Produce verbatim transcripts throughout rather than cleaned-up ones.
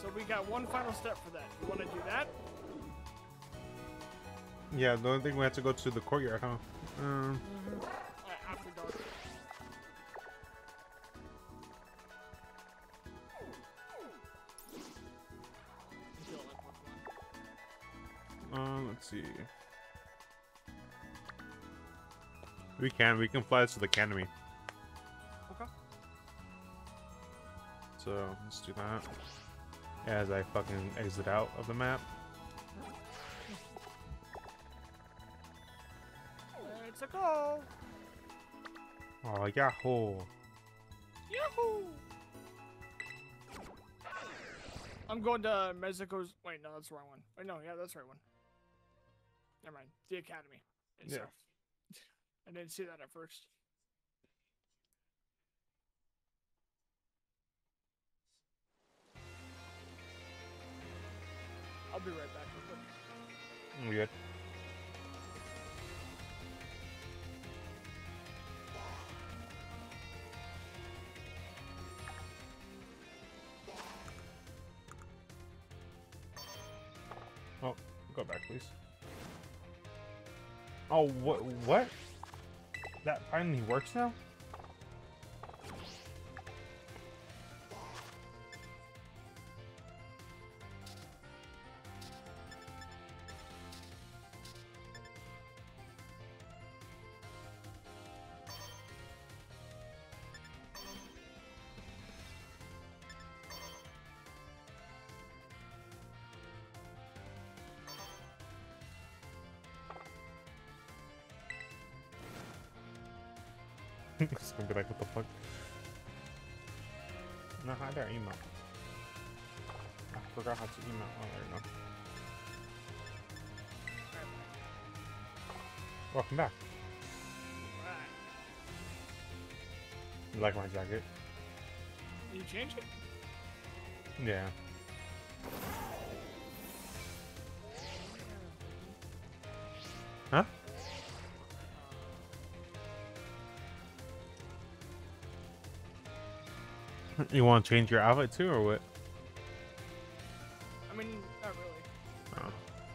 So we got one final step for that. You want to do that? Yeah, the only thing we have to go to the courtyard, huh? Um. Mm-hmm. uh, after dark. Um, let's see. We can, we can fly to the academy. Okay. So, let's do that. As I fucking exit out of the map. It's a go! Oh, yahoo! Yahoo! I'm going to Mexico's. Wait, no, that's the wrong one. Wait, no, yeah, that's the right one. Never mind. The academy itself. Yeah. I didn't see that at first. I'll be right back real quick. We good. Oh, go back, please. Oh, what? What? That finally works now? It's gonna be like, what the fuck? No, hi there, email. I forgot how to email. Oh, there you go. Welcome back. Right. You like my jacket? You change it? Yeah. Huh? You want to change your outfit too, or what? I mean, not really. Oh.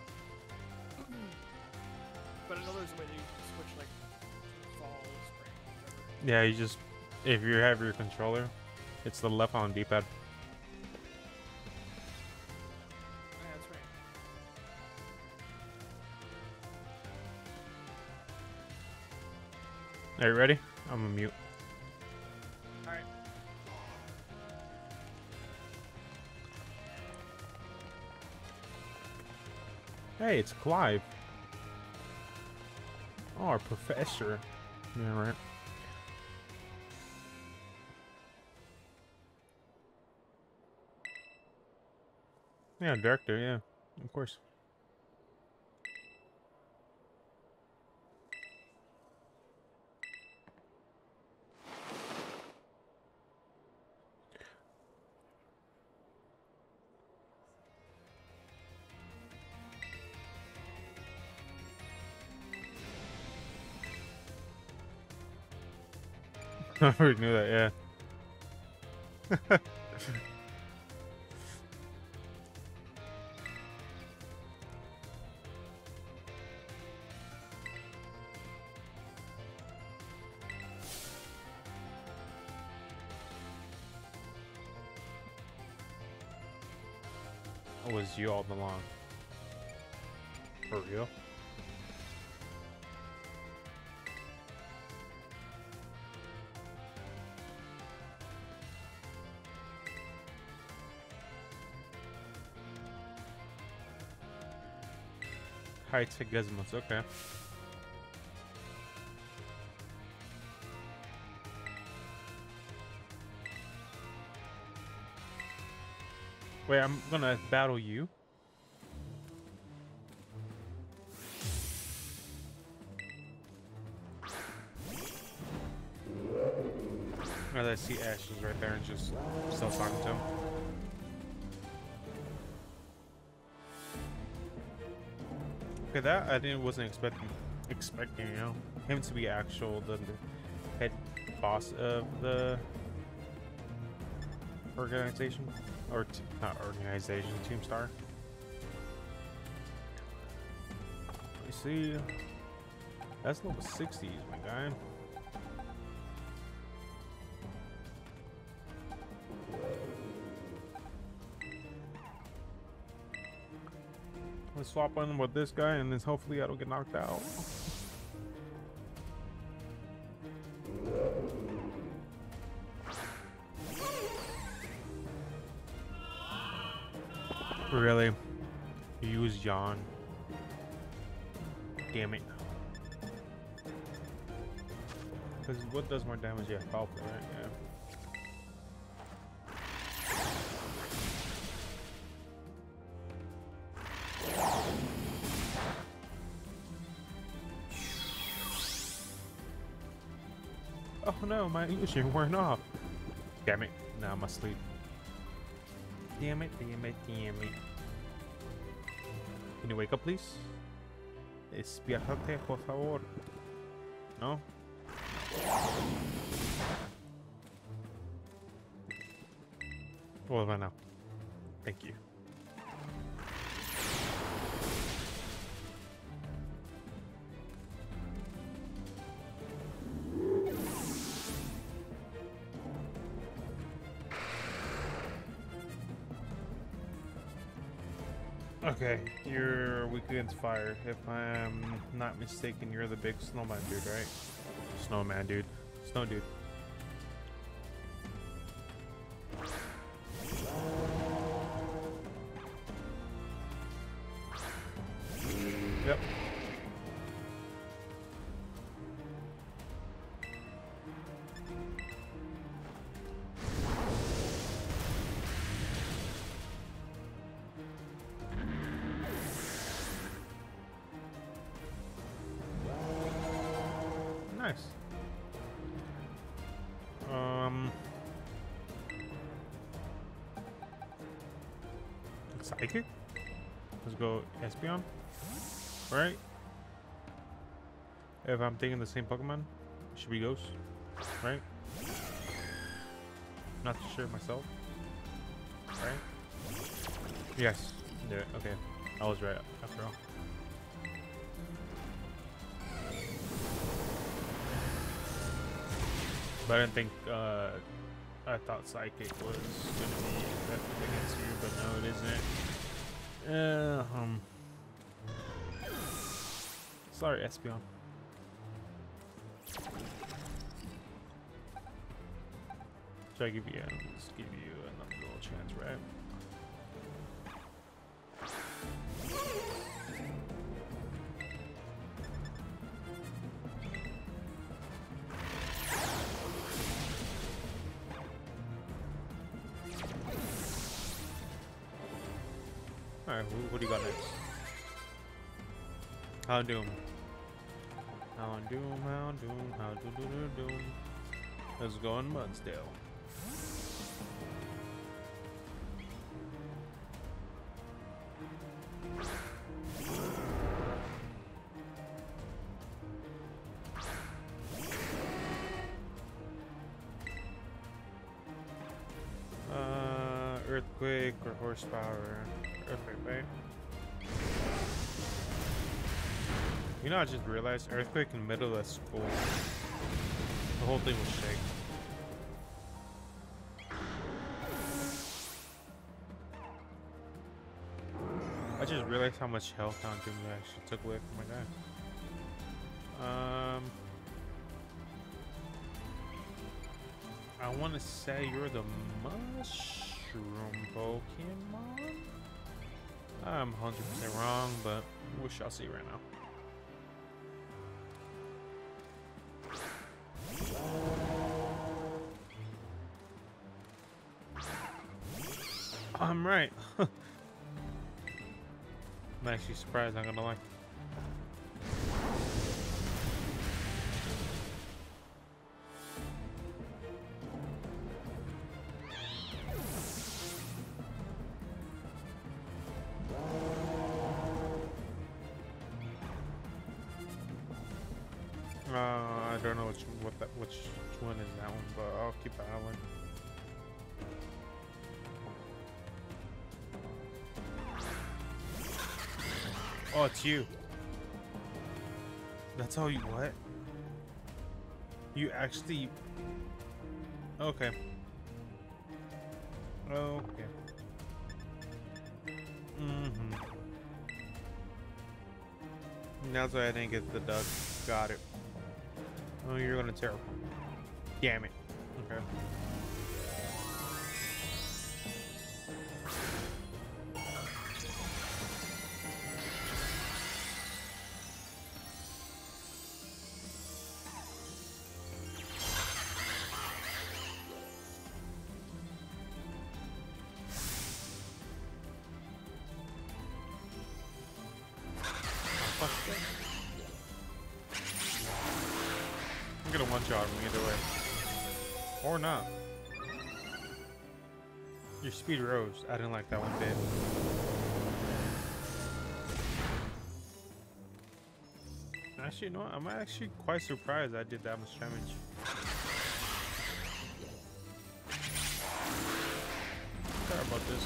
But I know there's a way that you can switch, like, fall, spring, whatever. Yeah, you just, if you have your controller, it's the left on D-pad. Yeah, that's right. Are you ready? I'm gonna mute. Alright. Hey, it's Clive. Oh, our professor. Yeah, right. Yeah, director, yeah. Of course. I already knew that, yeah. It was you all along. For real? High-tech gizmos, okay. Wait, I'm gonna battle you? As I see Ashes right there and just still talking to him. Okay, that I didn't wasn't expecting expecting, you know, him to be actual the, the head boss of the organization, or t not organization, Team Star. Let me see. That's level sixties, my guy. Let's swap in with this guy, and then hopefully I don't get knocked out. Really? Use Yawn. Damn it. Because what does more damage? Yeah, Falco, right? Yeah. Oh no, my illusion wearing off. Damn it. Now I'm asleep. Damn it, damn it, damn it. Can you wake up, please? Despiértate, por favor. No? What about now? Thank you. Okay, you're weak against fire. If I'm not mistaken, you're the big snowman dude, right? Snowman dude. Snow dude. Yep. Nice. Um, Psychic? Let's go Espeon. Right? If I'm taking the same Pokemon, it should be Ghost. Right? Not sure myself. Right? Yes. Do it. Okay. I was right after all. But I didn't think, uh, I thought Psychic was gonna be effective against you, but no, it isn't. Uh, um. Sorry, Espeon. Should I give you, uh, just give you another little chance, right? Alright, what do you got next? Houndoom. Houndoom, Houndoom, Houndoom. Let's go on Mudsdale. Uh, Earthquake or Horsepower? Earthquake, right? You know, I just realized Earthquake in the middle of school. The whole thing was shake. I just realized how much health Houndoom actually took away from my guy. Um, I want to say you're the Mushroom Pokemon. I'm one hundred percent wrong, but we shall see right now. I'm right. I'm actually surprised, I'm gonna lie. Uh, I don't know which what that which one is that one, but I'll keep an eye on. Oh, it's you. That's how you what? You actually... Okay. Okay. Mm-hmm. That's why I didn't get the duck. Got it. Oh, you're gonna tear. Damn it. Okay. I'm gonna one-shot him either way. Or not. Your speed rose. I didn't like that one bit. Actually, you know what? I'm actually quite surprised I did that much damage. Sorry about this.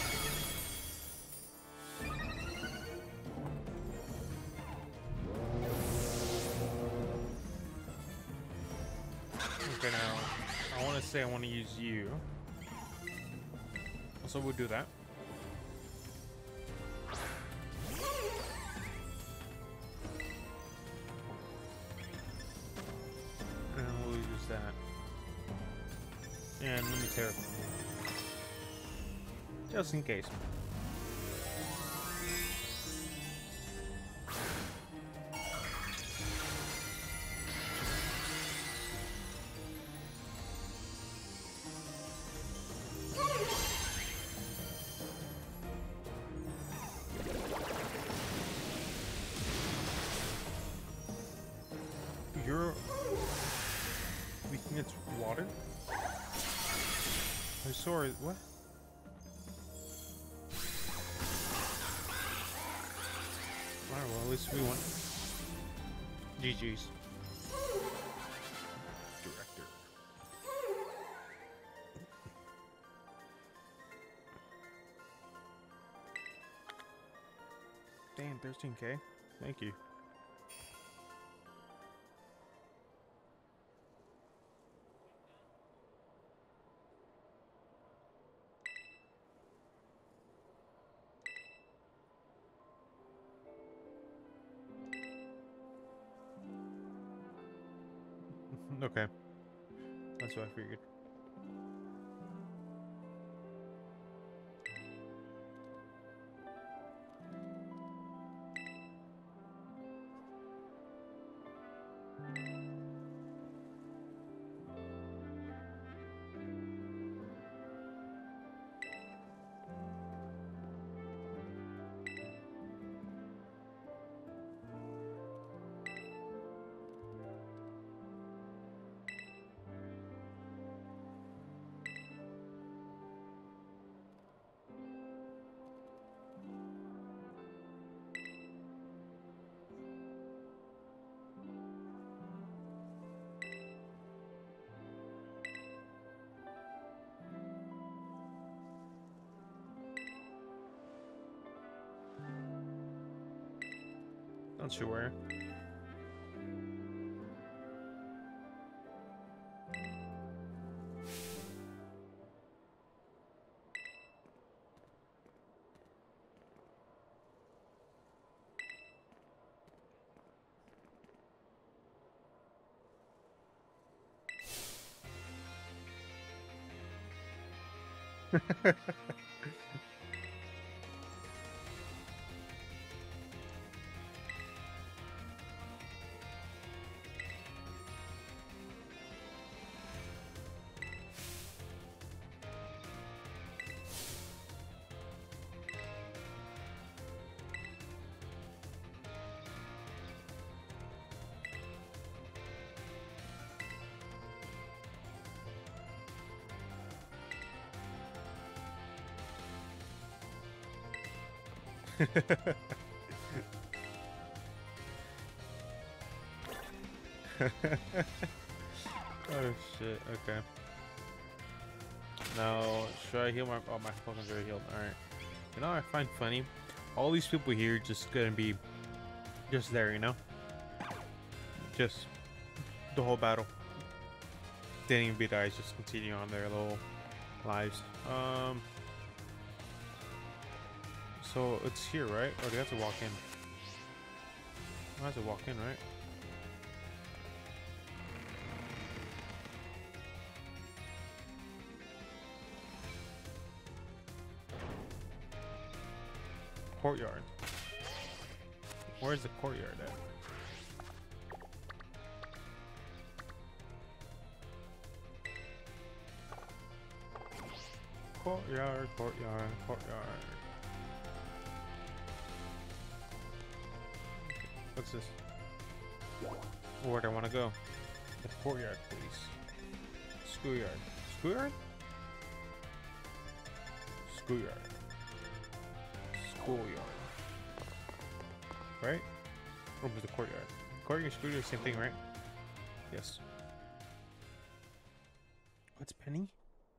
Okay, now I want to say I want to use you. So we'll do that. And we'll use that. And let me tear it. Just in case. You're weakness water? My sword, what? Alright, well, at least we won. G G's. Director. Damn, thirteen K? Thank you. Okay. That's what I figured. Not sure. Oh shit, okay. Now, should I heal my... Oh, my Pokemon's already healed. Alright. You know what I find funny? all these people here just gonna be just there, you know? Just the whole battle. Didn't even be dies, just continue on their little lives. Um, so it's here, right? Or do you have to walk in? I have to walk in, right? Courtyard. Where's the courtyard at? Courtyard, courtyard, courtyard. What's this? Where do I want to go? The courtyard, please. Schoolyard. Schoolyard? Schoolyard. Schoolyard. Right? Or was the courtyard? Courtyard, schoolyard, same thing, right? Yes. What's Penny?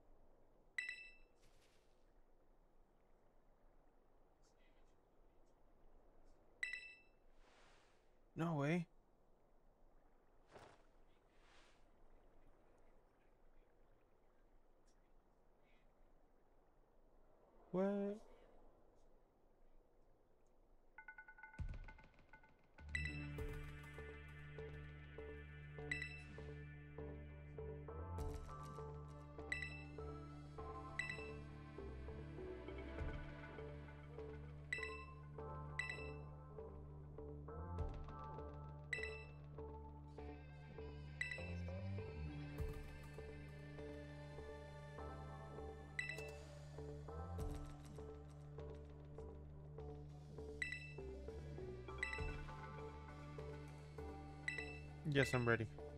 No way. What? Yes, I'm ready.